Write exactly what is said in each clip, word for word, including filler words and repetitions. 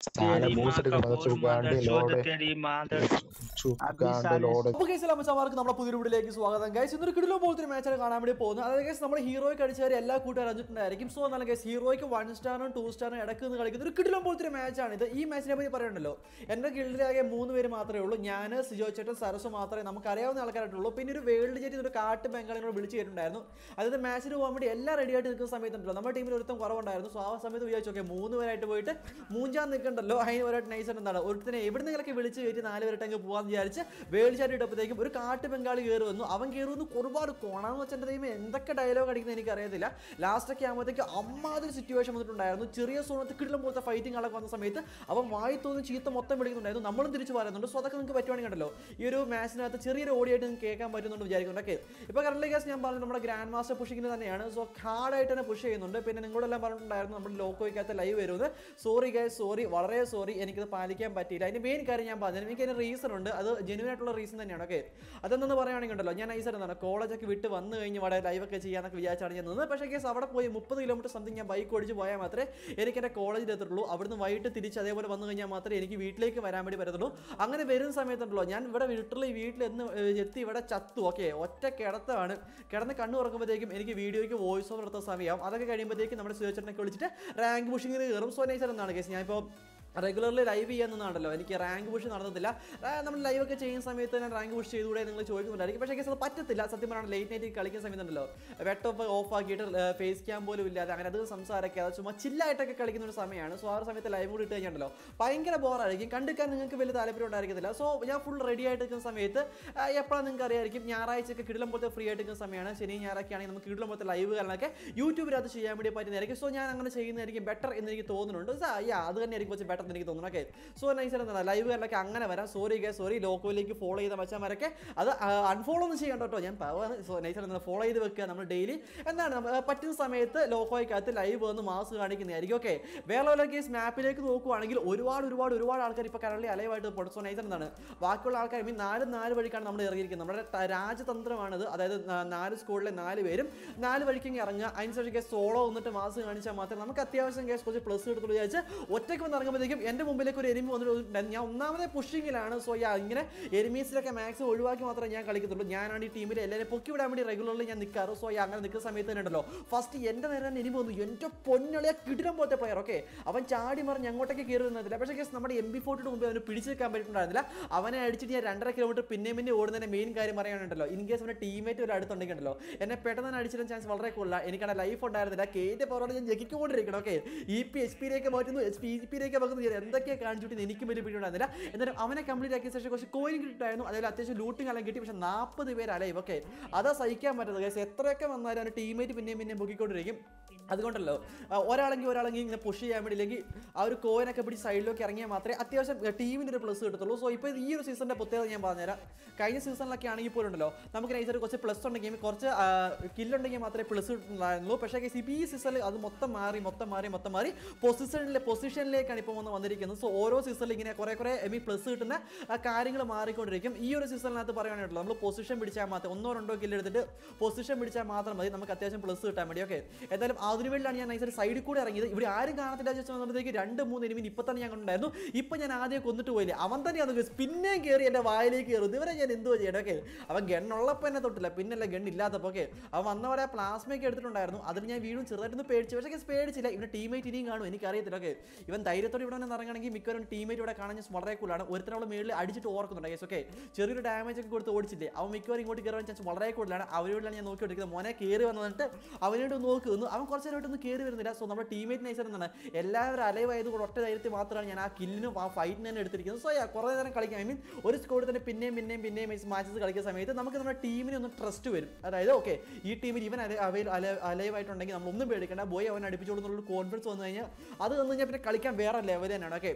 Saala तेरी माँ boost का എടുക്കണം बोल ചുക്കാണ്ട് मदरचोद ലോഡ് तेरी मादर ചുക്കാണ്ട് अभिसाले ലോഡ് അപ്പോൾ ഗൈസ് എല്ലാ മച്ചന്മാർക്കും നമ്മുടെ പുതിയ വീഡിയോയിലേക്ക് സ്വാഗതം. ഗൈസ് ഇന്നൊരു കിടിലം പോലത്തെ ഒരു മാച്ചാണ് കാണാൻ വേണ്ടി പോകുന്നത്. അതായത് ഗൈസ് നമ്മുടെ ഹീറോയ്ക്ക് അടിച്ചാൽ എല്ലാ കൂട്ടുകാരും അറിഞ്ഞിട്ടുണ്ടായിരിക്കും. സോ എന്നാലും ഗൈസ് ഹീറോയ്ക്ക് വൺ സ്റ്റാറും ടു സ്റ്റാറും ഇടയ്ക്ക് നിന്ന് കളിക്കുന്ന ഒരു കിടിലം പോലത്തെ ഒരു മാച്ചാണ് ഇത്. ഈ മാച്ചിനെ പറ്റി പറയണ്ടല്ലോ, എൻ്റെ ഗിൽഡിലാകെ മൂന്ന് പേര് മാത്രമേ ഉള്ളൂ. ഞാൻ, സിജോ ചേട്ടൻ, സരസ് മാത്രമേ നമുക്ക് അറിയാവുന്ന ആൾക്കാരായിട്ടുള്ളൂ. പിന്നെ ഒരു വേൾഡ് ജെറ്റ് ഒരു കാട്ട് ബംഗാളിനോട് വിളിച്ച് കേട്ടിട്ടുണ്ടായിരുന്നു. അതായത് മാച്ചിന് പോകാൻ വേണ്ടി എല്ലാം റെഡി ആയിട്ട് നിൽക്കുന്ന സമയത്തുണ്ടല്ലോ നമ്മുടെ ടീമിൽ ഒരുത്തം കുറവുണ്ടായിരുന്നു. സോ ആ സമയത്ത് വിചാരിച്ചു ഓക്കെ മൂന്ന് പേരായിട്ട് പോയിട്ട് മൂഞ്ചാൻ നിൽക്കണ്ടല്ലോ, അതിന് ഒരായിട്ട് നൈസ് എന്താണ് ഒരുത്തനെ എവിടെ നിന്നൊക്കെ വിളിച്ച് കയറ്റി നാല് പേരായിട്ട് പോകാമെന്ന് വിചാരിച്ച് വേൾഡ് ചാറ്റ് ഇട്ടപ്പോഴത്തേക്കും ഒരു കാട്ട് ബംഗാളി കയറി വന്നു. അവൻ കയറി വന്ന് ഒരുപാട് കോണാന്ന് വെച്ചാൽ എൻ്റെ ദൈവം എന്തൊക്കെ ഡയലോഗ് അടിക്കുന്നത് എനിക്ക് അറിയത്തില്ല. ലാസ്റ്റൊക്കെ ആകുമ്പോഴത്തേക്ക് അമ്മാതിരി സിറ്റുവേഷൻ വന്നിട്ടുണ്ടായിരുന്നു. ചെറിയ സോണത്ത് കിടിലം പോലത്തെ ഫൈറ്റിംഗ് ആളൊക്കെ വന്ന സമയത്ത് അവൻ വായി തോന്നി ചീത്ത മൊത്തം വിളിക്കുന്നുണ്ടായിരുന്നു. നമ്മളും തിരിച്ച് പറയുന്നുണ്ട്. സോ അതൊക്കെ നിങ്ങൾക്ക് പറ്റുവാണെങ്കിൽ ഉണ്ടല്ലോ ഈ ഒരു മാച്ചിനകത്ത് ചെറിയൊരു ഓടിയായിട്ട് നിങ്ങൾക്ക് കേൾക്കാൻ പറ്റുന്നുണ്ട് വിചാരിക്കുന്നുണ്ട്. ഓക്കെ, ഇപ്പോൾ കറണ്ട് കേസ് ഞാൻ പറഞ്ഞു നമ്മുടെ ഗ്രാൻഡ് മാസ്റ്റർ പുഷിങ്ങിന് തന്നെയാണ്. സോ ഹാർഡായിട്ട് തന്നെ പുഷ് ചെയ്യുന്നുണ്ട്. പിന്നെ നിങ്ങളെല്ലാം പറഞ്ഞിട്ടുണ്ടായിരുന്നു നമ്മുടെ ലോക്കോയ്ക്കകത്ത് ലൈവ് വരുന്നത്. സോറി ഗൈസ്, സോറി, വളരെ സോറി, എനിക്കത് പാലിക്കാൻ പറ്റിയില്ല. അതിൻ്റെ മെയിൻ കാര്യം ഞാൻ പറഞ്ഞു, എനിക്ക് അതിന് റീസൺ ഉണ്ട്. അത് ജെന്യൂൻ ആയിട്ടുള്ള റീസൺ തന്നെയാണ്. ഓക്കെ, അതെന്ന് പറയുകയാണെങ്കിൽ ഉണ്ടല്ലോ ഞാൻ നൈസായിട്ട് എന്താണ് കോളേജൊക്കെ വിട്ട് വന്ന് കഴിഞ്ഞ് അവിടെ ലൈവൊക്കെ ചെയ്യാനൊക്കെ വിചാരിച്ചാണ് ഞാൻ നിന്നത്. പക്ഷേ കേസ് അവിടെ പോയി മുപ്പത് കിലോമീറ്റർ സംതിങ് ഞാൻ ബൈക്ക് ഓടിച്ച് പോയാൽ മാത്രമേ എനിക്ക് എൻ്റെ കോളേജിൽ എത്തുള്ളൂ. അവിടുന്ന് വൈകിട്ട് തിരിച്ച് അതേപോലെ വന്നു കഴിഞ്ഞാൽ മാത്രമേ എനിക്ക് വീട്ടിലേക്ക് വരാൻ വേണ്ടി പറ്റത്തുള്ളൂ. അങ്ങനെ വരുന്ന സമയത്തുണ്ടല്ലോ ഞാൻ ഇവിടെ വീട്ടിൽ വീട്ടിൽ എന്ന് എത്തി ഇവിടെ ചത്തു. ഓക്കെ, ഒറ്റ കിടത്താണ്. കിടന്ന് കണ്ണു തുറക്കുമ്പോഴത്തേക്കും എനിക്ക് വീഡിയോയ്ക്ക് വോയിസ് ഓവർ എടുത്ത സമയം. അതൊക്കെ കഴിയുമ്പോഴത്തേക്കും നമ്മുടെ സുരേഷനൊക്കെ വിളിച്ചിട്ട് റാങ്ക് പുഷിങ്ങിന് കയറും. സോ നൈസായിട്ട് എന്താണ് കേസ് ഞാനിപ്പോൾ റെഗുലർലി ലൈവ് ചെയ്യാമെന്നാണല്ലോ, എനിക്ക് റാങ്ക് പുഷ് നടന്നിട്ടില്ല. നമ്മൾ ലൈവൊക്കെ ചെയ്യുന്ന സമയത്ത് ഞാൻ റാങ്ക് പുഷ് ചെയ്തുകൂടെ നിങ്ങൾ ചോദിക്കുന്നുണ്ടായിരിക്കും. പക്ഷേ കേസ് അത് പറ്റത്തില്ല. സത്യം പറഞ്ഞാൽ ലേറ്റ് നൈറ്റ് കളിക്കുന്ന സമയത്തുണ്ടല്ലോ വെട്ടോപ്പ് ഓഫ് ആക്കിയിട്ട് ഫേസ് ക്യാം പോലും ഇല്ലാതെ അങ്ങനെ അത് സംസാരമൊക്കെ അത് ചുമ്മാ ചില്ലായിട്ടൊക്കെ കളിക്കുന്ന ഒരു സമയമാണ്. സോ ആ ഒരു സമയത്ത് ലൈവ് കൂടി ഇട്ട് കഴിഞ്ഞാൽ ഭയങ്കര ബോറായിരിക്കും, കണ്ടിക്കാൻ നിങ്ങൾക്ക് വലിയ താല്പര്യം ഉണ്ടായിരിക്കത്തില്ല. സോ ഞാൻ ഫുൾ റെഡി ആയിട്ട് നിൽക്കുന്ന സമയത്ത് എപ്പോഴാണ് നിങ്ങൾക്ക് അറിയായിരിക്കും ഞായറാഴ്ചയൊക്കെ കിടിലം പോലത്തെ ഫ്രീ ആയിട്ട് നിൽക്കുന്ന സമയമാണ്. ശനി ഞായറൊക്കെ ആണെങ്കിൽ നമുക്ക് കിടിലം പോലത്തെ ലൈവ് കാരണമൊക്കെ യൂട്യൂബിനകത്ത് ചെയ്യാൻ വേണ്ടി പറ്റുന്നതായിരിക്കും. സോ ഞാൻ അങ്ങനെ ചെയ്യുന്നതായിരിക്കും ബെറ്റർ എന്ന് എനിക്ക് തോന്നുന്നുണ്ട്. യാ അത് തന്നെ ആയിരിക്കും കുറച്ച് ബെറ്റർ എന്ന് എനിക്ക് തോന്നുന്നു. ഓക്കെ, സോ നൈസായിട്ട് എന്താണ് ലൈവുകളിലൊക്കെ അങ്ങനെ വരാം. സോറി ഗേ സോറി, ലോക്കോയിലേക്ക് ഫോളോ ചെയ്ത മച്ചാന്മാരൊക്കെ അത് അൺഫോളോ ഒന്നും ചെയ്യണ്ട കേട്ടോ, ഞാൻ പവാണ്. സോ നൈസായിട്ട് ഫോളോ ചെയ്ത് വെക്കുക. നമ്മൾ ഡെയിലി എന്താണ് പറ്റുന്ന സമയത്ത് ലോക്കോയ്ക്കകത്ത് ലൈവ് വന്ന് മാസ് കാണിക്കുന്നതായിരിക്കും. ഓക്കെ, വേറെ കേസ് മാപ്പിലേക്ക് നോക്കുവാണെങ്കിൽ ഒരുപാട് ഒരുപാട് ഒരുപാട് ആൾക്കാർ ഇപ്പോൾ കറണ്ട് അലൈവായിട്ട് പോട്ടെ. സോ നൈസായിട്ട് എന്താണ് ബാക്കിയുള്ള ആൾക്കാർ മീൻ നാല് നാല് വഴിക്കാണ് നമ്മൾ ഇറങ്ങിയിരിക്കുന്നത്. നമ്മുടെ രാജതന്ത്രമാണത്. അതായത് നാല് സ്കൂളിലെ നാല് പേരും നാല് വഴിക്കെങ്കിൽ ഇറങ്ങുക. അതിനുശേഷം കേസ് സോളോ വന്നിട്ട് മാസ് കാണിച്ചാൽ മാത്രമേ നമുക്ക് അത്യാവശ്യം കേസ് കുറച്ച് പ്ലസ് എടുത്തുള്ളൂ വിചാരിച്ച് ഒറ്റയ്ക്ക് വന്ന് ഇറങ്ങുമ്പോഴത്തേക്കും എൻ്റെ മുമ്പിലേക്ക് ഒരു എനിമി വന്നിട്ട് ഞാൻ ഒന്നാമതേ പുഷിങ്ങിലാണ്. സോ യാ ഇങ്ങനെ എനിമീസിലൊക്കെ മാക്സിമം ഒഴിവാക്കി മാത്രമേ ഞാൻ കളിക്കത്തുള്ളൂ. ഞാനാണ് ഈ ടീമിൽ എല്ലാവരും പൊക്കി വിടാൻ വേണ്ടി റെഗുലർലി ഞാൻ നിൽക്കാറ്. സോ യാ അങ്ങനെ നിൽക്കുന്ന സമയത്ത് തന്നെ ഉണ്ടല്ലോ ഫസ്റ്റ് എൻ്റെ നേരെ തന്നെ എനിമി വന്നു. എൻ്റെ പൊന്നളിയ കിടിലം പോലത്തെ പ്ലെയർ. ഓക്കെ, അവൻ ചാടി മറിഞ്ഞ് അങ്ങോട്ടേക്ക് കയറി നിന്നില്ല. പക്ഷേ കേസ് നമ്മുടെ എം ബി ഫോർട്ടിയുടെ മുമ്പ് അവന് പിടിച്ച് നിൽക്കാൻ പറ്റിയിട്ടുണ്ടായിരുന്നില്ല. അവനെ അടിച്ചിട്ട് ഞാൻ രണ്ടര കിലോമീറ്റർ പിന്നെ പിന്നെ ഓടുന്നതിൻ്റെ മെയിൻ കാര്യം പറയാനുണ്ടല്ലോ ഇൻ കേസ് അവൻ്റെ ടീമേറ്റ് ഒരു അടുത്തുണ്ടെങ്കിലോ എന്നെ പെട്ടെന്ന് തന്നെ അടിച്ചിടാൻ ചാൻസ് വളരെ കൂടുതലാണ്. എനിക്കവിടെ ലൈഫ് ഉണ്ടായിരുന്നില്ല. കേറ്റ് പവറോട് ഞാൻ ജയിക്കൊണ്ടിരിക്കണം. ഓക്കെ, ഇ പി എച്ച് പിയിലേക്ക് മാറ്റുന്നു, എച്ച് പി ജി പിയിലേക്ക് വെക്കുന്നത് എന്തൊക്കെയാണ് കാണിച്ചിട്ട് എനിക്കും വലിയ പിടിയുണ്ടായിരുന്നില്ല. എന്നാലും അവനെ കംപ്ലീറ്റ് ആക്കിയ ശേഷം കുറച്ച് കോയിൻ കിട്ടിയിട്ടായിരുന്നു. അതിൽ അത്യാവശ്യം ലൂട്ടിങ് എല്ലാം കിട്ടി. പക്ഷേ നാൽപ്പത് പേര് അലൈവ്. ഓക്കെ, അതാ സഹിക്കാൻ പറ്റുന്നത് കേസ്. എത്രയൊക്കെ വന്നാലും അവൻ്റെ ടീമേറ്റ് പിന്നെയും പിന്നെയും പൊക്കിക്കൊണ്ടിരിക്കും. അതുകൊണ്ടല്ലോ ഒരാളെങ്കിൽ ഒരാളെങ്കിൽ ഇങ്ങനെ പുഷ് ചെയ്യാൻ വേണ്ടി ഇല്ലെങ്കിൽ ആ ഒരു കോയിനൊക്കെ പിടിച്ച് സൈഡിലേക്ക് ഇറങ്ങിയാൽ മാത്രമേ അത്യാവശ്യം ടീമിൻ്റെ ഒരു പ്ലസ് കിട്ടത്തുള്ളൂ. സോ ഇപ്പോൾ ഈ ഒരു സീസണിൻ്റെ പ്രത്യേകത ഞാൻ പറഞ്ഞുതരാം. കഴിഞ്ഞ സീസണിലൊക്കെ ആണെങ്കിൽ പോലും ഉണ്ടല്ലോ നമുക്ക് നൈസായിട്ട് കുറച്ച് പ്ലസ് ഉണ്ടെങ്കിൽ കുറച്ച് കില്ലുണ്ടെങ്കിൽ മാത്രമേ പ്ലസ് കിട്ടുന്നുണ്ടായിരുന്നുള്ളൂ. പക്ഷേ കേസ് ഇപ്പോൾ ഈ സീസണിൽ അത് മൊത്തം മാറി മൊത്തം മാറി മൊത്തം മാറി പൊസിഷനിലെ പൊസിഷനിലേക്കാണ് ഇപ്പോൾ വന്ന് വന്നിരിക്കുന്നത്. സോ ഓരോ സീസണിൽ ഇങ്ങനെ കുറേ കുറേ ഐ മീൻ പ്ലസ് കിട്ടുന്ന കാര്യങ്ങൾ മാറിക്കൊണ്ടിരിക്കും. ഈ ഒരു സീസണിനകത്ത് പറയുകയാണല്ലോ നമ്മൾ പൊസിഷൻ പിടിച്ചാൽ മാത്രം ഒന്നോ രണ്ടോ കില്ല് എടുത്തിട്ട് പൊസിഷൻ പിടിച്ചാൽ മാത്രം മതി നമുക്ക് അത്യാവശ്യം പ്ലസ് കിട്ടാൻ വേണ്ടി. ഓക്കെ, എന്തായാലും അതിനുവേണ്ടിയാണ് ഞാൻ നൈസായിട്ട് സൈഡിൽ കൂടെ ഇറങ്ങിയത്. ഇവിടെ ആരും കാണത്തില്ല വെച്ച് വന്നപ്പോഴത്തേക്ക് രണ്ട് മൂന്ന് എനിമി ഇപ്പം തന്നെ ഞാൻ കണ്ടായിരുന്നു. ഇപ്പം ഞാൻ ആദ്യം കൊന്നിട്ട് പോയില്ലേ, അവൻ തന്നെയാണ് പിന്നെയും കയറി എൻ്റെ വായിലേക്ക് കയറും. ഇവരെ ഞാൻ എന്തോ ചെയ്യണം. ഓക്കെ, അവൻ ഗണ്ണുള്ളപ്പോൾ എന്നെ തൊട്ടില്ല, പിന്നല്ല ഗണ്ണില്ലാത്തപ്പോൾ. ഓക്കെ, അവൻ വന്നവരെ പ്ലാസ്മയൊക്കെ എടുത്തിട്ടുണ്ടായിരുന്നു. അതിന് ഞാൻ വീണ്ടും ചെറുതായിട്ടൊന്ന് പേടിച്ചു. പക്ഷേ പേടിച്ചില്ല. ഇവൻ്റെ ടീമേറ്റ് ഇനിയും കാണും എനിക്കറിയത്തില്ല. ഓക്കെ, ഇവൻ ധൈര്യത്തോടെ ഇവിടെ നിന്ന് ഇറങ്ങണമെങ്കിൽ മിക്കവരും ടീമേറ്റ് ഇവിടെ കാണാൻ വളരെ കൂളാണ്. ഒരുത്തരവളെ മേളിൽ അടിച്ചിട്ട് ഓർക്കുന്നുണ്ട് കേസ്. ഓക്കെ, ചെറിയൊരു ഡാമേജ് ഒക്കെ കൊടുത്ത് ഓടിച്ചില്ലേ, അവൻ മിക്കവാറും ഇങ്ങോട്ട് കയറാൻ ചാൻസ് വളരെ കൂടുതലാണ്. അവരോടാണ് ഞാൻ നോക്കിക്കൊണ്ടിരിക്കുന്നത്. മോനെ കയറി വന്നിട്ട് അവനോട് നോക്കുന്നു. അവൻ കുറച്ച് നേരമായിട്ടൊന്നും കയറി വരുന്നില്ല. സോ നമ്മുടെ ടീമേറ്റ് നൈസർ എന്താണ് എല്ലാവരും അലൈവായത് കൂടെ ഒറ്റ ധൈര്യത്തിൽ മാത്രമാണ് ഞാൻ ആ കില്ലിനും ആ ഫൈറ്റിന് തന്നെ എടുത്തിരിക്കുന്നത്. സോ കുറേ നേരം കളിക്കാം. ഐ മീൻ ഒരു സ്കോഡ് തന്നെ പിന്നെയും പിന്നെയും പിന്നെയും മാച്ചസ് കളിക്കുന്ന സമയത്ത് നമുക്ക് നമ്മുടെ ടീമിന് ഒന്ന് ട്രസ്റ്റ് വരും. അതായത് ഓക്കെ ഈ ടീമിൽ ഇവൻ അവൈൽ അലൈവായിട്ടുണ്ടെങ്കിൽ നമ്മളൊന്നും പേടിക്കേണ്ട, ബോയ് അവൻ അടുപ്പിച്ചോളുന്നുള്ള കോൺഫിഡൻസ് വന്നു കഴിഞ്ഞാൽ അത് വന്നു കഴിഞ്ഞാൽ പിന്നെ കളിക്കാൻ വേറെ ലെവൽ തന്നെയാണ്. ഓക്കെ,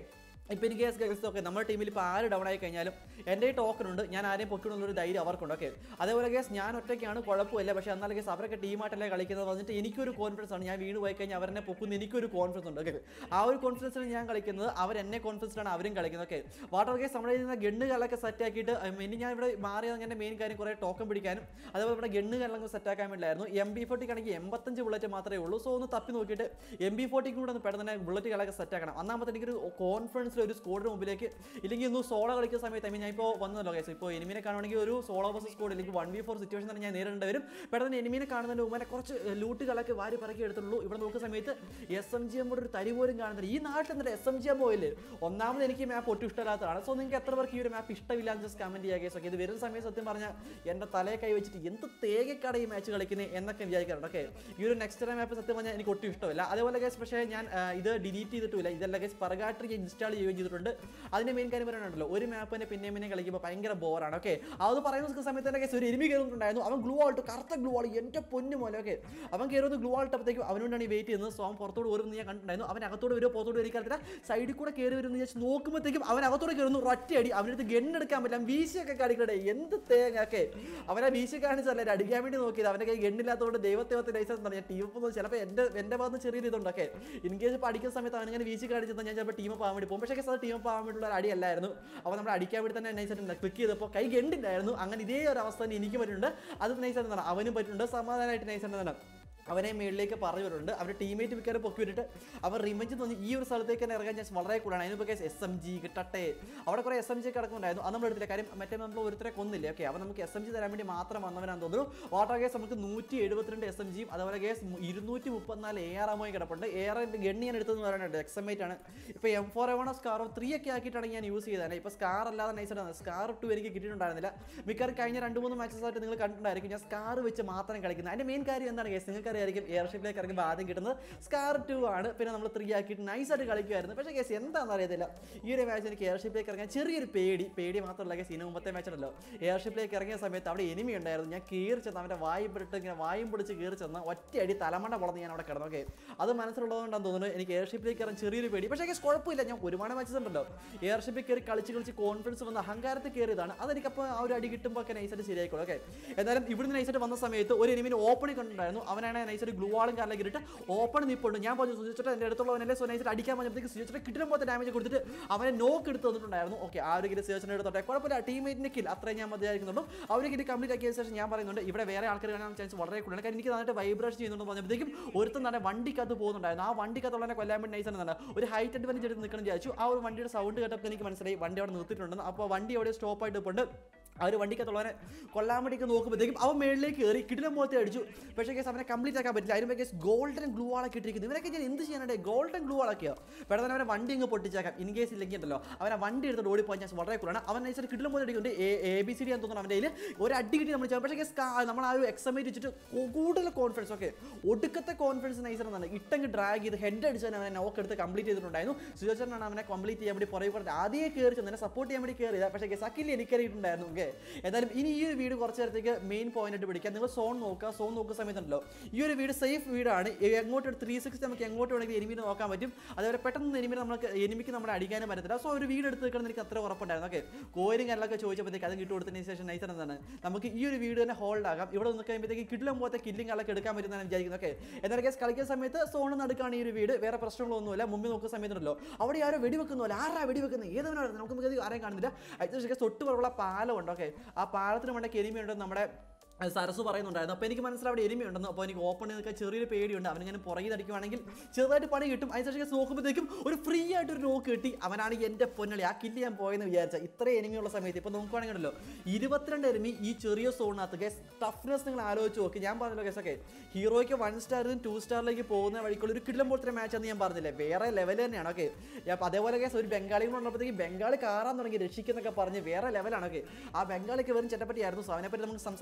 ഇപ്പോൾ എനിക്ക് കേസ് ഓക്കെ നമ്മുടെ ടീമിൽ ഇപ്പോൾ ആര് ഡൗൺ ആയി കഴിഞ്ഞാലും എൻ്റെ ഈ ടോക്കൺ ഉണ്ട്, ഞാൻ ആരെയും പൊക്കിടുന്നുള്ളൊരു ധൈര്യം അവർക്കുണ്ട്. ഓക്കെ, അതേപോലെ കേസ് ഞാൻ ഒറ്റയ്ക്കാണ് കുഴപ്പമില്ല, പക്ഷേ എന്നാലും കേസ് അവരൊക്കെ ടീമായിട്ടല്ലേ കളിക്കുന്നത് പറഞ്ഞിട്ട് എനിക്കൊരു കോൺഫിഡൻസ് ആണ്. ഞാൻ വീണ് പോയി കഴിഞ്ഞാൽ അവരെന്നെ പൊക്കുന്ന എനിക്കൊരു കോൺഫിഡൻസ് ഉണ്ട്. ഓക്കെ, ആ ഒരു കോൺഫിഡൻസിൽ ഞാൻ കളിക്കുന്നത്, അവരെന്നെ കോൺഫിഡൻസിലാണ് അവരും കളിക്കുന്നത്. ഓക്കെ, വാട്ടർ കേസ് നമ്മുടെ ഇതിൽ നിന്ന് ഗണ്ണുകളൊക്കെ സെറ്റ് ആക്കിയിട്ട് ഇനി ഞാൻ ഇവിടെ മാറിയത് അങ്ങനെ മെയിൻ കാര്യം കുറേ ടോക്കൺ പിടിക്കാനും അതേപോലെ ഇവിടെ ഗണ്ണുകളൊക്കെ സെറ്റ് ആക്കാൻ വേണ്ടിയില്ലായിരുന്നു. എം ബി ഫോർട്ടിക്കാണെങ്കിൽ എൺപത്തഞ്ച് ബുള്ളറ്റ് മാത്രമേ ഉള്ളൂ. സോ ഒന്ന് തപ്പി നോക്കിയിട്ട് എം ബി ഫോർട്ടിക്ക് കൂടെ ഒന്ന് പെട്ടെന്ന് തന്നെ ബുള്ളറ്റുകളൊക്കെ സെറ്റ് ആക്കണം. ഒന്നാമത്തെ എനിക്കൊരു കോൺഫിഡൻസിൽ ഒരു സ്കോഡിന് മുമ്പിലേക്ക് ഇല്ലെങ്കിൽ ഒന്ന് സോളോ കളിക്കുന്ന സമയത്ത് ഐ മീൻ ഞാൻ ഇപ്പോൾ വന്നല്ലോ കേസ്, ഇപ്പോൾ എനിമിനെ കാണുകയാണെങ്കിൽ ഒരു സോളോ വേഴ്സസ് സ്കോഡ് അല്ലെങ്കിൽ വൺ വി ഫോർ സിറ്റുവേഷൻ തന്നെ ഞാൻ നേരിടേണ്ടി വരും. പെട്ടെന്ന് എനിമിനെ കാണുന്നതിന് മുമ്പ് കുറച്ച് ലൂട്ടുകളൊക്കെ വാരി പറക്കി എടുത്തുള്ളൂ. ഇവിടെ നോക്കുന്ന സമയത്ത് എസ് എം ജി എം ഒരു തരി പോലും കാണുന്നില്ല. ഈ നാട്ടിൽ എന്നിട്ട് എസ് എം ജി എം പോയില്ലേ, ഒന്നാമത് എനിക്ക് മാപ്പ് ഒട്ടും ഇഷ്ടമില്ലാത്തതാണ്. സോ നിങ്ങൾക്ക് എത്ര പേർക്ക് ഈ ഒരു മാപ്പ് ഇഷ്ടമില്ലാന്ന് ജസ്റ്റ് കമന്റ് ചെയ്യുക കേസ്. ഓക്കെ, ഇത് വരുന്ന സമയത്ത് സത്യം പറഞ്ഞാൽ എൻ്റെ തലയെ കൈ വെച്ചിട്ട് എന്ത് തേകക്കാട് ഈ മാച്ച് കളിക്കുന്നത് എന്നൊക്കെ വിചാരിക്കാറുണ്ട്. ഓക്കെ, ഈ ഒരു നെക്സ്റ്റ് ടൈം മാപ്പ് സത്യം പറഞ്ഞാൽ എനിക്ക് ഒട്ടും ഇഷ്ടമില്ല. അതേപോലെ കേസ് പക്ഷേ ഞാൻ ഇത് ഡിലീറ്റ് ചെയ്തിട്ടില്ല. ഇതല്ല കേസ് പർഗാട്ടറി ഇൻസ്റ്റാൾ ചെയ്യുകയും ചെയ്തിട്ടുണ്ട്. അതിൻ്റെ മെയിൻ കാര്യം പറയാനുണ്ടല്ലോ, ഒരു മാപ്പ് തന്നെ പിന്നെ പിന്നെ കളിക്കുമ്പോൾ ഭയങ്കര ബോറാണ്. ഓക്കെ, അത് പറയുന്ന സമയത്ത് തന്നെ കേസ് ഒരു എരുമി കയറുന്നുണ്ടായിരുന്നു. അവൻ ഗ്ലൂ ആൾട്ട്, കറുത്ത ഗ്ലൂ ആൾ, എൻ്റെ പൊന്നു പോലെ. ഓക്കെ, അവൻ കയറുന്ന ഗ്ലൂ ആൾട്ടപ്പോഴത്തേക്കും അവനോടാണ് ഈ വെയിറ്റ് ചെയ്യുന്നത്. സോ അവൻ പുറത്തോട് വരുമെന്ന് ഞാൻ കണ്ടിട്ടുണ്ടായിരുന്നു. അവൻ അകത്തോട് വരുമോ പുറത്തോട് വരിക്കാറില്ല, സൈഡിൽ കൂടെ കയറി വരുമെന്ന് ഞാൻ നോക്കുമ്പോഴത്തേക്കും അവൻ അകത്തോടെ കയറുന്നു. ഒറ്റയടി അവനടുത്ത് ഗണ്ണെടുക്കാൻ പറ്റില്ല, വീശിയൊക്കെ കാണിക്കട്ടെ. എന്ത് തേങ്ങ. ഓക്കെ, അവനെ വീശി കാണിച്ചല്ലേ അടിക്കാൻ വേണ്ടി നോക്കിയത്. അവൻ്റെ കൈ ഗണ്ണില്ലാത്തതുകൊണ്ട് ദൈവത്തെ ലൈസൻസ് ഞാൻ ടീം ഒന്നും ചിലപ്പോൾ എൻ്റെ എൻ്റെ ഭാഗത്ത് ചെറിയ ഇതുണ്ടൊക്കെ ഇൻ കേസ് പഠിക്കുന്ന സമയത്ത് അവനിങ്ങനെ വീശി കാണിച്ചത് ഞാൻ ചിലപ്പോൾ ടീം പോകാൻ വേണ്ടി പോകും. പക്ഷേ അത് ടീം പോകാൻ വേണ്ടിയുള്ള ഒരു അടിയല്ലായിരുന്നു. അപ്പോൾ നമ്മൾ അടിക്കാൻ വേണ്ടി തന്നെ നൈസായിട്ട് ക്ലിക്ക് ചെയ്തപ്പോൾ കൈ ഗണ്ടില്ലായിരുന്നു. അങ്ങനെ ഇതേ ഒരു അവസ്ഥ തന്നെ എനിക്ക് പറ്റുന്നുണ്ട്. അത് നൈസായിട്ട് തന്നെ അവനും പറ്റുന്നുണ്ട്. സമാധാനമായിട്ട് നൈസായിട്ട് തന്നെ അവനെ മേളിലേക്ക് പറഞ്ഞു വരുന്നുണ്ട്. അവരുടെ ടീമേറ്റ് മിക്കാരെ പൊക്കി വിട്ടിട്ട് അവർ റിമഞ്ച് തോന്നി ഈ ഒരു സ്ഥലത്തേക്ക് തന്നെ ഇറങ്ങാൻ ചാൻസ് വളരെ കൂടുതലാണ്. അതിനിപ്പോൾ കേസ് എസ് എം ജി കിട്ടട്ടെ, അവിടെ കുറേ എസ് എം ജി കിടക്കുന്നുണ്ടായിരുന്നു. അത് നമ്മൾ എടുത്തില്ല, കാര്യം മറ്റേ നമ്മൾ ഒരുത്തരെ കൊന്നില്ല. ഓക്കെ, അവൻ നമുക്ക് എസ് എം ജി തരാൻ വേണ്ടി മാത്രം വന്നവനാന്ന് തോന്നുന്നു. വാട്ടർ കേസ് നമുക്ക് നൂറ്റി എഴുപത്തിരണ്ട് എസ് എം ജിയും അതേപോലെ കേസ് ഇരുന്നൂറ്റി മുപ്പത്തിനാല് എ ആർ എമ്മോയും കിടപ്പുണ്ട്. എ ആർ എൻ്റെ ഗണ്ണി ഞാൻ എടുത്തെന്ന് പറയുന്നുണ്ട്, എക്സമേറ്റ് ആണ്. ഇപ്പോൾ എം ഫോർ എവണോ സ്കാർ ത്രീ ഒക്കെ ആക്കിയിട്ടാണ് ഞാൻ യൂസ് ചെയ്തത്. ഇപ്പോൾ സ്കാർ അല്ലാതെ നൈസായിട്ടാണ്. സ്കാർ ടു എനിക്ക് കിട്ടിയിട്ടുണ്ടായിരുന്നില്ല. മിക്കവാറും കഴിഞ്ഞ രണ്ട് മൂന്ന് മാച്ചസ് ആയിട്ട് നിങ്ങൾ കണ്ടിട്ടുണ്ടായിരിക്കും ഞാൻ സ്കാർ വെച്ച് മാത്രം കളിക്കുന്നത്. അതിൻ്റെ മെയിൻ കാര്യം എന്താണ് കേസ്, നിങ്ങൾക്കറിയായിരിക്കും എയർഷിപ്പിലേക്ക് ഇറങ്ങുമ്പോൾ ആദ്യം കിട്ടുന്നത് സ്കാർ ടു ആണ്. പിന്നെ നമ്മൾ ത്രീ ആക്കിയിട്ട് നൈസായിട്ട് കളിക്കുമായിരുന്നു. പക്ഷേ കേസ് എന്താണെന്ന് അറിയത്തില്ല, ഈ ഒരു മാച്ച് എനിക്ക് എയർഷിപ്പിലേക്ക് ഇറങ്ങാൻ ചെറിയൊരു പേടി പേടി മാത്രമല്ല കേസ്. ഇതിന് മുമ്പത്തെ മാച്ച് ഉണ്ടല്ലോ, എയർഷിപ്പിലേക്ക് ഇറങ്ങിയ സമയത്ത് അവിടെ എനിമി ഉണ്ടായിരുന്നു. ഞാൻ കയറി ചെന്ന് അവൻ്റെ വായും പിടിട്ട് ഇങ്ങനെ വായും പിടിച്ച് കയറി ചെന്ന് ഒറ്റയടി തലമണ്ട വളർന്ന് ഞാൻ അവിടെ കിടന്നു. ഓക്കെ, അത് മനസ്സിലുള്ളതുകൊണ്ടാണ് തോന്നുന്നത് എനിക്ക് എയർഷിപ്പിലേക്ക് ഇറങ്ങാൻ ചെറിയൊരു പേടി. പക്ഷേ കേസ് കുഴപ്പമില്ല, ഞാൻ ഒരുപാട് മാച്ചസ് ഉണ്ടല്ലോ എയർഷിപ്പിൽ കയറി കളിച്ച് കളിച്ച് കോൺഫിഡൻസ് വന്ന് അഹങ്കാരത്തിൽ കയറിയതാണ്. അതെനിക്കപ്പോൾ ആ ഒരു അടി കിട്ടുമ്പോൾ ഒക്കെ നൈസായിട്ട് ശരിയായിക്കോളും. ഓക്കെ, എന്നാലും ഇവിടുന്ന് നൈസായിട്ട് വന്ന സമയത്ത് ഒരു എനിമിന് ഓപ്പണിൽ കണ്ടിട്ടുണ്ടായിരുന്നു. അവനാണ് നൈസായിട്ട് ഗ്ലൂ ആളും കാറിലേക്ക് ഇട്ട് ഓപ്പൺ നിൽപ്പുണ്ട്. ഞാൻ പറഞ്ഞു സുജിച്ചിട്ട് എൻ്റെ അടുത്തുള്ളവനല്ലേ, സോ നൈസായിട്ട് അടിക്കാൻ പറഞ്ഞപ്പോഴത്തേക്ക് സുജിച്ചിട്ട് കിട്ടുമ്പോൾ ഡാമേജ് കൊടുത്തിട്ട് അവനെ നോക്ക് എടുത്ത് തന്നിട്ടുണ്ടായിരുന്നു. ഓക്കെ, ആ ഒരു കിറ്റ് സുജിച്ചിട്ട് എടുത്തോട്ടെ, കുഴപ്പമില്ല. ടീമേറ്റിൻ്റെ കിൽ അത്രയും ഞാൻ മതിയായിരിക്കുന്നുള്ളൂ. അവർ കിറ്റ് കംപ്ലീറ്റ് ആക്കിയ ശേഷം ഞാൻ പറയുന്നുണ്ട് ഇവിടെ വേറെ ആൾക്കാർ കാണാൻ ചാൻസ് വളരെ കൂടുതലാണ്. കാരണം എനിക്ക് നന്നായിട്ട് വൈബ്രേഷൻ ചെയ്യുന്നുണ്ടെന്ന് പറഞ്ഞപ്പോഴത്തേക്കും ഒരുത്തം തന്നെ വണ്ടിക്കകത്ത് പോകുന്നുണ്ടായിരുന്നു. ആ വണ്ടിക്കകത്തുള്ളവനെ കൊല്ലാൻ വേണ്ടി നൈസാണ് തന്നെ ഒരു ഹൈറ്റ് അഡ്വാൻറ്റേജ് എടുത്ത് നിൽക്കണം വിചാരിച്ചു. ആ ഒരു വണ്ടിയുടെ സൗണ്ട് കേട്ടപ്പോൾ എനിക്ക് മനസ്സിലായി വണ്ടി അവിടെ നിർത്തിയിട്ടുണ്ടെന്ന്. അപ്പോൾ വണ്ടി അവിടെ സ്റ്റോപ്പ് ആയിട്ട് പോയിട്ട് ആ ഒരു വണ്ടിക്കകത്തുള്ളവനെ കൊല്ലാൻ വേണ്ടിയൊക്കെ നോക്കുമ്പോഴത്തേക്കും അവൻ മേളിലേക്ക് കയറി കിടിലം മുഖത്തെ അടിച്ചു. പക്ഷേ കേസ് അവനെ കംപ്ലീറ്റ് ആക്കാൻ പറ്റില്ല. അതിന് കേസ് ഗോൾഡൻ ഗ്ലൂ ആളൊക്കെ ഇട്ടിരിക്കുന്നു. ഇവരൊക്കെ ഞാൻ എന്ത് ചെയ്യാനുണ്ട്, ഗോൾഡൻ ഗ്ലൂ ആളൊക്കെയോ പെട്ടെന്ന് അവനെ വണ്ടി ഇങ്ങ് പൊട്ടിച്ചേക്കാം. ഇൻ കേസ് ഇല്ലെങ്കിൽ ഉണ്ടല്ലോ അവനെ വണ്ടി എടുത്തിട്ട് ഓടിപ്പോയി ചാൻസ് വളരെ കൂടുതലാണ്. അവൻ നൈസായിട്ട് കിടിലം മുഖത്ത് അടിക്കുന്നുണ്ട്. എ ബി സി ഡി എന്ന് തോന്നുന്നു അവൻ്റെ കയ്യിൽ ഒരു അടി കിട്ടി നമ്മൾ ചെയ്യാം. പക്ഷേ കേസ് നമ്മൾ ആ ഒരു എക്സമേറ്റ് വെച്ചിട്ട് കൂടുതൽ കോൺഫിഡൻസ്, ഓക്കെ ഒടുക്കത്തെ കോൺഫിഡൻസ് നൈസാണ് ഇട്ടങ്ങ് ഡ്രാഗ് ചെയ്ത് ഹെഡ് അടിച്ചാൽ അവനെ നോക്ക് എടുത്ത് കംപ്ലീറ്റ് ചെയ്തിട്ടുണ്ടായിരുന്നു. സുജോചനാണ് അവനെ കംപ്ലീറ്റ് ചെയ്യാൻ വേണ്ടി പുറകെ പറഞ്ഞത് ആദ്യമേ കയറി ചെന്ന് സപ്പോർട്ട് ചെയ്യാൻ വേണ്ടി കയറിയത്. പക്ഷേ കേസ് അക്കിൽ എനിക്കറിയിട്ടുണ്ടായിരുന്നു. ഓക്കെ, എന്തായാലും ഇനി ഈ ഒരു വീട് കുറച്ച് നേരത്തേക്ക് മെയിൻ പോയിന്റ് ആയിട്ട് പിടിക്കാം. നിങ്ങൾ സോൺ നോക്കുക. സോൺ നോക്കുന്ന സമയത്തുണ്ടല്ലോ ഈ ഒരു വീട് സേഫ് വീടാണ്. എങ്ങോട്ട് ത്രീ സിക്സ്റ്റി നമുക്ക് എങ്ങോട്ട് വേണമെങ്കിൽ എനിമിനെ നോക്കാൻ പറ്റും. അതേപോലെ പെട്ടെന്ന് എനിമിനെ നമുക്ക് എനിമിക്ക് നമ്മുടെ അടിക്കാനും പറ്റത്തില്ല. സോ ഒരു വീട് എടുത്ത് നിൽക്കണം എനിക്ക് അത്ര ഉറപ്പുണ്ടായിരുന്നു. ഓക്കെ, കോയിലും കാര്യങ്ങളൊക്കെ ചോദിച്ചപ്പോഴത്തേക്ക് അത് കിട്ടി കൊടുത്തതിന് ശേഷം നൈസാണ് എന്താണ് നമുക്ക് ഈ ഒരു വീട് തന്നെ ഹോൾഡ് ആകാം. ഇവിടെ നിന്ന് കഴിയുമ്പോഴത്തേക്ക് കിടിലം പോലത്തെ കില്ലിംഗ് ആളൊക്കെ എടുക്കാൻ പറ്റുന്നതാണ് വിചാരിക്കുന്നത്. ഓക്കെ, എന്നാൽ കേസ് കളിക്കുന്ന സമയത്ത് സോൺ നടുക്കാണ് ഈ ഒരു വീട്. വേറെ പ്രശ്നങ്ങളൊന്നുമില്ല. മുമ്പിൽ നോക്കുന്ന സമയത്തുണ്ടല്ലോ അവിടെ ആരോ വെടിവെക്കുന്നില്ല. ആരാ വെടിവെക്കുന്നത്, ഏതവനാണ് നമുക്ക് ആരെയും കാണുന്നില്ല. അതിന് തൊട്ട് പുറമുള്ള പാലമുണ്ട്. ഓക്കെ, ആ പാലത്തിന് വേണ്ട എനിമിയുണ്ടെന്ന് നമ്മുടെ സരസ് പറയുന്നുണ്ടായിരുന്നു. അപ്പോൾ എനിക്ക് മനസ്സിലാവും അവിടെ എനിമിയുണ്ടെന്ന്. അപ്പോൾ എനിക്ക് ഓപ്പൺ ചെയ്തൊക്കെ ചെറിയൊരു പേടിയുണ്ട്. അവനിങ്ങനെ പുറകിൽ അടിക്കുവാണെങ്കിൽ ചെറുതായിട്ട് പണി കിട്ടും. അതിനുശേഷം നോക്കുമ്പോഴത്തേക്കും ഒരു ഫ്രീ ആയിട്ട് ഒരു നോക്ക് കിട്ടി. അവനാണ് എൻ്റെ പൊന്നളി ആ കില്ല് ഞാൻ പോയെന്ന് വിചാരിച്ചാൽ ഇത്രയും എനിമിയുള്ള സമയത്ത് ഇപ്പോൾ നോക്കുവാണെങ്കിലല്ലോ ഇരുപത്തിരണ്ട് എനിമി ഈ ചെറിയ സോണിനകത്ത്. ഗസ് ടഫ്നെസ് നിങ്ങൾ ആലോചിച്ച് നോക്കി. ഞാൻ പറഞ്ഞല്ലോ ഗസൊക്കെ ഹീറോയ്ക്ക് വൺ സ്റ്റാറിൽ നിന്ന് ടു സ്റ്റാറിലേക്ക് പോകുന്ന വഴിക്കുള്ള ഒരു കിടിലം പോലത്തെ മാച്ച് എന്ന് ഞാൻ പറഞ്ഞില്ലേ, വേറെ ലെവൽ തന്നെയാണ്. ഓക്കെ, അപ്പോൾ അതേപോലെ കേസ് ഒരു ബംഗാളികൾ ഉള്ളപ്പോഴത്തേക്ക് ബംഗാളി കാറാൻ തുടങ്ങി രക്ഷിക്കുന്നൊക്കെ പറഞ്ഞ് വേറെ ലെവലാണ്. ഓക്കെ, ആ ബംഗാളിക്ക് വെറും ചെറ്റപ്പറ്റിയായിരുന്നു. സോ അവനെപ്പറ്റി നമുക്ക് സംസാരിക്കുന്ന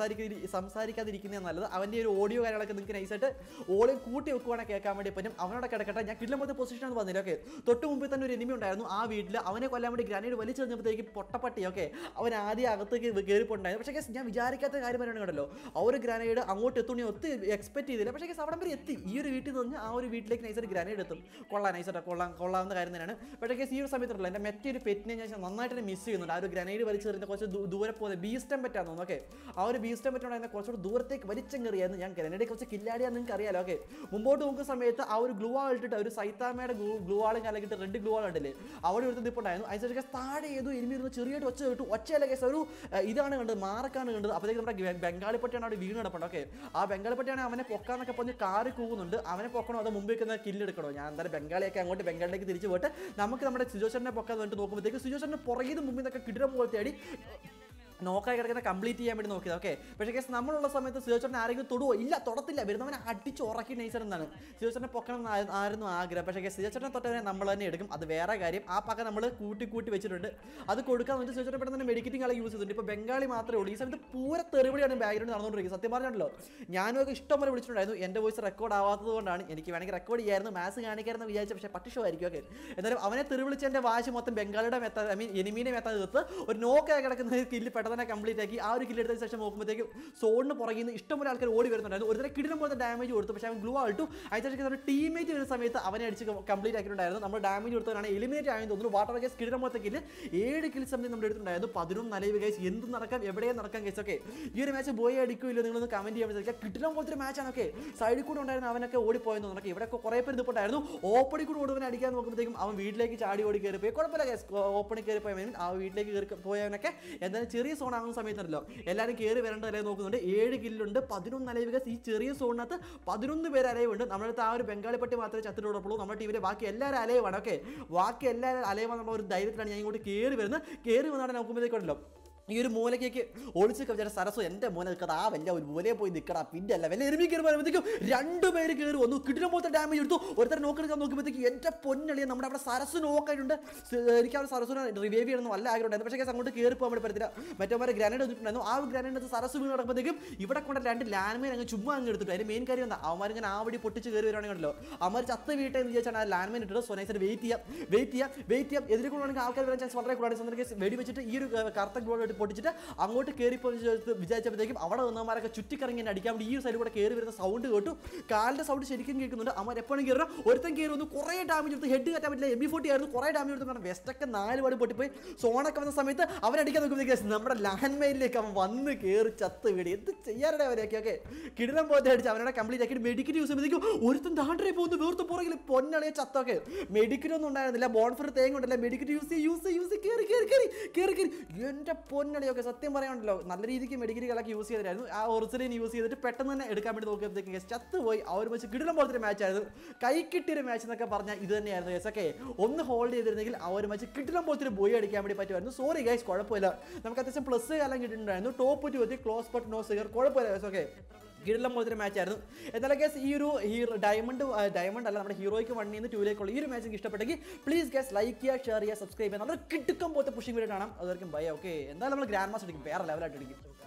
സംസാരിക്കാതിരിക്കുന്നത് നല്ലത്. അവൻ്റെ ഒരു ഓഡിയോ കാര്യങ്ങളൊക്കെ നിങ്ങൾക്ക് നൈസായിട്ട് ഓളിയും കൂട്ടി വെക്കുവാണെങ്കിൽ കേൾക്കാൻ വേണ്ടി പറ്റും. അവനോട് കിടക്കട്ടെ, ഞാൻ കിട്ടില്ല പൊസിഷൻ വന്നില്ല. ഓക്കെ, തൊട്ട് മുമ്പിൽ തന്നെ ഒരു എനിമി ഉണ്ടായിരുന്നു ആ വീട്ടിൽ. അവനെ കൊല്ലാൻ വേണ്ടി ഗ്രാനേഡ് വലിച്ചു കഴിഞ്ഞപ്പോഴത്തേക്ക് പൊട്ടപ്പട്ടി ഓക്കെ അവൻ ആദ്യം അകത്തേക്ക് കയറിപ്പോണ്ടായിരുന്നു. പക്ഷേ കേസ് ഞാൻ വിചാരിക്കാത്ത കാര്യം പറയുകയാണ് കേട്ടല്ലോ, ആ ഒരു ഗ്രാനേഡ് അങ്ങോട്ട് എത്തുണി ഒത്ത് എക്സ്പെക്ട് ചെയ്തില്ല. പക്ഷേ കേസ് അവിടെ വരെ എത്തി. ഈ ഒരു വീട്ടിൽ നിന്ന് ആ ഒരു വീട്ടിലേക്ക് നൈസായിട്ട് ഗ്രാനേഡ് എത്തും. കൊള്ളാം, നൈസായിട്ട് കൊള്ളാം കൊള്ളാവുന്ന കാര്യം തന്നെയാണ്. പക്ഷേ കേസ് ഈ ഒരു സമയത്തുള്ള എൻ്റെ മറ്റൊരു പെറ്റിനെ ഞാൻ നന്നായിട്ട് തന്നെ മിസ് ചെയ്യുന്നുണ്ട്. ആ ഒരു ഗ്രാനേഡ് വലിച്ചെറിയുന്ന കുറച്ച് ദൂരെ പോകുന്നത് ബീസ്റ്റം പറ്റാന്ന് തോന്നുന്നു. ഓക്കെ, ആ ഒരു ബീസ്റ്റം പറ്റുണ്ടായിരുന്ന കുറച്ചുകൂടി ദൂരത്തേക്ക് വലിച്ചെറിയായിരുന്നു. ഞാൻ ഗ്രാനേഡ് കുറച്ച് കില്ലാടിയാന്ന് നിങ്ങൾക്ക് അറിയാലോ. ഓക്കെ, മുമ്പോട്ട് നോക്കുന്ന സമയത്ത് ആ ഒരു ഗ്ലൂ ആൾ ഇട്ടിട്ട് ഒരു സൈത്താമയുടെ ഗ്ലൂ ആളും അല്ലെങ്കിൽ റെഡ് ഗ്ലൂ ആൾ ഉണ്ടല്ലേ അവിടെ ഒരു നിൽപ്പുണ്ടായിരുന്നു. അതിന് താഴെ ഏതോ ഇരുന്ന് ചെറിയായിട്ട് ഒച്ച കിട്ടും. ഒച്ചയല്ല കേസ് ഒരു ഇതാണ് കണ്ടത്, മാർക്കാണ് കണ്ടത്. അപ്പോഴത്തേക്ക് നമ്മുടെ ബംഗാളിപ്പട്ടിയാണ് അവിടെ വീണ് കിടപ്പുണ്ട്. ഓക്കെ, ആ ബംഗാളിപ്പട്ടിയാണ് അവനെ പൊക്കാന്നൊക്കെ പറഞ്ഞ് കാറി കൂവുന്നുണ്ട്. അവനെ പൊക്കണോ അതോ മുമ്പ് വെക്കുന്ന കില്ലെടുക്കണോ? ഞാൻ എന്തായാലും ബംഗാളിയൊക്കെ അങ്ങോട്ട് ബംഗാളിലേക്ക് തിരിച്ചു പോയിട്ട് നമുക്ക് നമ്മുടെ സിജോഷനെ പൊക്കാൻ വേണ്ടി നോക്കുമ്പോഴത്തേക്ക് സിജോഷനെ പുറകിൽ മുമ്പിൽ നിന്നൊക്കെ കിടിലം പോലത്തെ അടി നോക്കായി കിടക്കുന്ന കംപ്ലീറ്റ് ചെയ്യാൻ വേണ്ടി നോക്കിയത്. ഓക്കെ, പക്ഷേ കേസ് നമ്മളുള്ള സമയത്ത് സിജോച്ചറിനെ ആരെങ്കിലും തൊടുവോ? ഇല്ല, തൊടത്തില്ല. വരുന്നവനെ അടിച്ച് ഉറക്കി നൈസർ എന്നാണ് സിജോച്ചറിനെ പൊക്കണം ആയിരുന്നു ആഗ്രഹം. പക്ഷേ കേസ് സിജോച്ചറിനെ തൊട്ടവനെ നമ്മൾ തന്നെ എടുക്കും, അത് വേറെ കാര്യം. ആ പക്ക നമ്മൾ കൂട്ടി കൂട്ടി വെച്ചിട്ടുണ്ട്. അത് കൊടുക്കാൻ വേണ്ടി സിജോച്ചറിനെ പെട്ടെന്ന് തന്നെ മെഡിക്കറ്റിംഗ് ആളെ യൂസ് ചെയ്തിട്ടുണ്ട്. ഇപ്പോൾ ബംഗാളി മാത്രമേ ഉള്ളൂ. ഈ സമയത്ത് പൂര തെറിവിളിയാണ് ബാക്ക്ഗ്രൗണ്ട് നടന്നുകൊണ്ടിരിക്കുന്നത്. സത്യം പറഞ്ഞല്ലോ, ഞാനൊക്കെ ഇഷ്ടം പോലെ വിളിച്ചിട്ടുണ്ടായിരുന്നു. എൻ്റെ വോയിസ് റെക്കോർഡ് ആവാത്തത് കൊണ്ടാണ്. എനിക്ക് വേണമെങ്കിൽ റെക്കോർഡ് ചെയ്യായിരുന്നു, മാത്സ് കാണിക്കായിരുന്നു വിചാരിച്ച, പക്ഷേ പട്ടിഷോ ആയിരിക്കും. ഓക്കെ, എന്നാലും അവനെ തെറിവിളിച്ച് എൻ്റെ വാശി മൊത്തം ബംഗാളിയുടെ മെത്ത ഐ മീൻ എനിമീനെ മെത്ത തീർത്ത് ഒരു നോക്കായി കിടക്കുന്ന കില്ല് പെട്ടെന്ന് തന്നെ കംപ്ലീറ്റ് ആക്കി. ആ ഒരു കില്ല് എടുത്തതിന് ശേഷം നോക്കുമ്പോഴത്തേക്ക് സോണിന് പുറകിൽ നിന്ന് ഇഷ്ടംപോലെ ആൾക്കാർ ഓടി വരുന്നുണ്ടായിരുന്നു. ഒരു തരം കിടിലം പോലത്തെ ഡാമേജ് കൊടുത്തു. പക്ഷേ അവൻ ഗ്ലൂ ആയിട്ടു. അതിനുശേഷം നമ്മുടെ ടീമേറ്റ് വരുന്ന സമയത്ത് അവനെ അടിച്ച് കംപ്ലീറ്റ് ആക്കിയിട്ടുണ്ടായിരുന്നു. നമ്മൾ ഡാമേജ് കൊടുത്തവരാണ് എലിമിനേറ്റ് ആയെന്ന് തോന്നുന്നു. വാട്ടർ കേസ് കിടിലം പോലത്തെ കില്ല് ഏഴ് കില്ല് സമയത്ത് നമ്മൾ എടുത്തിട്ടുണ്ടായിരുന്നു. പതിനൊന്ന് നിലവ് കേസ് എന്ത് നടക്കാം എവിടെയും നടക്കാം കേസ്. ഓക്കെ, ഈ ഒരു മാച്ച് ബോയ് അടിക്കില്ലോ നിങ്ങളൊന്ന് കമന്റ് ചെയ്യാൻ പറ്റുക. കിടിലം പോലത്തെ ഒരു മാച്ചാണ്. ഓക്കെ, സൈഡിൽ കൂടെ ഉണ്ടായിരുന്നു അവനൊക്കെ ഓടിപ്പോയെന്ന് തോന്നുന്നു. ഇവിടെ കുറേ പേര് ഇതിപ്പോണ്ടായിരുന്നു. ഓപ്പണിൽ കൂടെ ഓടുവനെ അടിക്കാൻ നോക്കുമ്പോഴത്തേക്കും അവൻ വീട്ടിലേക്ക് ചാടി ഓടി കയറി പോയി. കുഴപ്പമില്ല കേസ്, ഓപ്പണിൽ കയറി പോയവൻ ആ വീട്ടിലേക്ക് കയറി പോയവനൊക്കെ എന്തായാലും ചെറിയ സോൺ ആകുന്ന സമയത്തല്ലോ എല്ലാവരും കയറി വരേണ്ടതല്ലേ നോക്കുന്നുണ്ട്. ഏഴ് കില്ലുണ്ട്, പതിനൊന്ന് അലൈവ് കേസ്. ഈ ചെറിയ സോണിനകത്ത് പതിനൊന്ന് പേര് അലൈവുണ്ട്. നമ്മുടെ ആ ഒരു ബംഗാളിപ്പട്ടി മാത്രമേ ചത്തിട്ടുള്ളൂ. നമ്മുടെ ടീമിലെ ബാക്കി എല്ലാവരും അലൈവാണ്. ഓക്കെ, ബാക്കി എല്ലാവരും അലൈവാന്നുള്ള ഒരു ധൈര്യത്തിലാണ് ഞാൻ ഇങ്ങോട്ട് കയറി വരുന്നത്. കയറി വന്നാണ് നോക്കുമ്പോഴത്തേക്കുണ്ടല്ലോ ഈ ഒരു മൂലക്കേക്ക് ഒളിച്ച് കവിച്ചാൽ സരസ്വ എൻ്റെ മോനെ നിൽക്കത് ആ വല്ല ഒരു മൂലയെ പോയി നിൽക്കടാ. പിന്നെ അല്ല വല്ല എരുമി കയറി പറയുമ്പോഴത്തേക്കും രണ്ടുപേര് കയറി വന്നു. കിടിലം പോലത്തെ ഡാമേജ് എടുത്തു. ഒരുത്തരം നോക്കെടുക്കാൻ നോക്കുമ്പോഴത്തേക്ക് എൻ്റെ പൊന്നളിയെ നമ്മുടെ അവിടെ സരസ് നോക്കായിട്ടുണ്ട്. എനിക്ക് അവിടെ സരസ്വനെ റിവൈവ് ചെയ്യണമെന്ന് വല്ല ആഗ്രഹമുണ്ടായിരുന്നു. പക്ഷേ അങ്ങോട്ട് കയറി പോകാൻ വേണ്ടി പറ്റത്തില്ല. മറ്റേ ഗ്രാനേഡ് എടുത്തിട്ടുണ്ടായിരുന്നു. ആ ഗ്രാനേഡ് സരസ് വീണ് നടക്കുമ്പോഴത്തേക്കും ഇവിടെ കൊണ്ട് രണ്ട് ലാൻഡ് മൈൻ അങ്ങ് ചുമ്മാ അങ്ങ് എടുത്തിട്ട് അതിന് മെയിൻ കാര്യം എന്താ അവന്മാരിങ്ങനെ ആ വഴി പൊട്ടിച്ച് കയറി വരുവാണെങ്കിലോ അവന്മാർ ചത്ത് വീട്ടെ എന്ന് വിചാരിച്ചാണ് ആ ലാൻഡ് മൈൻ ഇട്ടിട്ട്. സോ നൈസായിട്ട് വെയിറ്റ് ചെയ്യാം വെയിറ്റ് ചെയ്യാം വെയിറ്റ് ചെയ്യാം എതിരെ കൊണ്ടാണെങ്കിൽ ആൾക്കാർ വരാൻ ചാൻസ് വളരെ കൂടുതലാണ്. വെടി വെച്ചിട്ട് ഈ ഒരു കറുത്ത ഗോൾ പൊട്ടിച്ചിട്ട് അങ്ങോട്ട് കയറിപ്പോ വിചാരിച്ചപ്പോഴത്തേക്കും അവിടെ വന്നവന്മാരൊക്കെ ചുറ്റിക്കറങ്ങി അടിക്കാൻ വേണ്ടി ഈ ഒരു സൈഡിൽ കൂടെ കയറി വരുന്ന സൗണ്ട് കേട്ടു. കാലിൻ്റെ സൗണ്ട് ശരിക്കും കേൾക്കുന്നുണ്ട്. അവന്മാർ എപ്പോഴും കയറുക ഒരുത്തൻ കയറി വന്നു. കുറേ ഡാമേജ് എടുത്ത് ഹെഡ് കയറ്റാൻ പറ്റില്ല. എം ബി ഫോർട്ടി ആയിരുന്നു. കുറേ ഡാമേജ് എടുത്തു. കാരണം വെസ്റ്റൊക്കെ നാല് പാട് പൊട്ടിപ്പോയി. സോണൊക്കെ വന്ന സമയത്ത് അവനടിക്കാൻ നോക്കുമ്പോഴത്തേക്ക് നമ്മുടെ ലാൻഡ് മൈനിലേക്ക് അവൻ വന്ന് കയറി ചത്ത് വീട് എന്ത് ചെയ്യാറുടെ അവരൊക്കെ. ഓക്കെ, കിടിലം പോലത്തെ അടിച്ച് അവനോട് കംപ്ലീറ്റ് ആക്കിയിട്ട് മെഡിക്കറ്റ് യൂസ് ചെയ്യുമ്പോഴത്തേക്കും ഒരുത്തൻ താണ്ടേ പോകുന്നു. വേർത്ത് പുറകിൽ പൊന്നളിയെ ചത്തൊക്കെ. മെഡിക്കറ്റ് ഒന്നും ഉണ്ടായിരുന്നില്ല. ബോൺഫർ തേങ്ങ ഉണ്ടല്ല. മെഡിക്കറ്റ് യൂസ് യൂസ് യൂസ് കയറി കയറി കയറി കയറി കയറി എൻ്റെ പൊന്നളിയൊക്കെ സത്യം പറയാനുണ്ടല്ലോ നല്ല രീതിക്ക് മെഡിക്കൽ കളൊക്കെ യൂസ് ചെയ്തിട്ടായിരുന്നു. ആ ഒറിജിനൽ യൂസ് ചെയ്തിട്ട് പെട്ടെന്ന് തന്നെ എടുക്കാൻ വേണ്ടി നോക്കിയപ്പോഴത്തേക്ക് കേസ് ചത്ത് പോയി. ആ ഒരു വെച്ച് കിടിലം പോലത്തെ മാച്ച് ആയിരുന്നു. കൈ കിട്ടിയൊരു മാച്ച് എന്നൊക്കെ പറഞ്ഞാൽ ഇത് തന്നെയായിരുന്നു കേസ്. ഓക്കെ, ഒന്ന് ഹോൾഡ് ചെയ്തിരുന്നെങ്കിൽ ആ ഒരു മാച്ച് കിടിലം പോലത്തെ ബോയ് അടിക്കാൻ വേണ്ടി പറ്റുമായിരുന്നു. സോറി ഗൈസ്, കുഴപ്പമില്ല. നമുക്ക് അത്യാവശ്യം പ്ലസ് കാലം കിട്ടിയിട്ടുണ്ടായിരുന്നു. ടോപ്പ് ടു എത്തി ക്ലോസ് ബട്ട് നോ സിഗർ. കുഴപ്പമില്ല കേസ്. ഓക്കെ, കിടിലം പോലത്തെ മാച്ച് ആയിരുന്നു. എന്നാലും കേസ് ഈ ഒരു ഹീറോ ഡയമണ്ട് ഡയമണ്ട് അല്ല നമ്മുടെ ഹീറോയ്ക്ക് വണ്ണിൽ നിന്ന് ടൂയിലേക്കുള്ള ഈ ഒരു മാച്ച് ഇഷ്ടപ്പെട്ടെങ്കിൽ പ്ലീസ് ഗൈസ് ലൈക്ക് ചെയ്യുക, ഷെയർ ചെയ്യുക, സബ്സ്ക്രൈബ് ചെയ്യുക. നമ്മൾ കിട്ടുക്കം പോലത്തെ പുഷിംഗ് വീഡിയോ കാണാം. അതായിരിക്കും ബൈ. ഓക്കെ, എന്തായാലും നമ്മൾ ഗ്രാൻഡ് മാസ്റ്റർ അടിക്കും, വേറെ ലെവലായിട്ട് അടിക്കും.